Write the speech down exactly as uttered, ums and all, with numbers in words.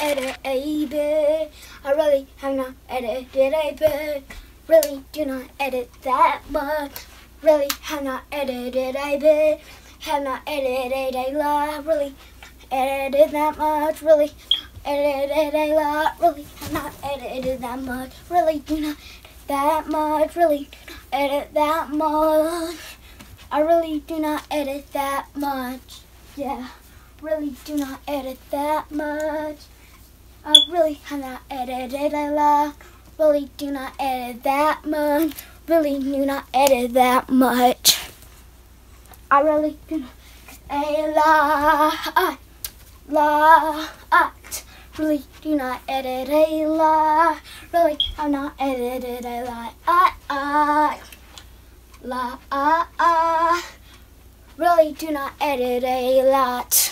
edit a bit. I really have not edited a bit. Really do not edit that much. Really have not edited a bit. Have not edited a lot. Really edited that much. Really edited a lot. Really have not edited that much. Really do not edit that much. Really do not edit that much. I really do not edit that much. Yeah, really do not edit that much. I really have not edited a lot. Really do not edit that much. Really do not edit that much. I really do not a lot. Lot. Really do not edit a lot. Really have not edited a lot. I, I. La ah ah, really do not edit a lot.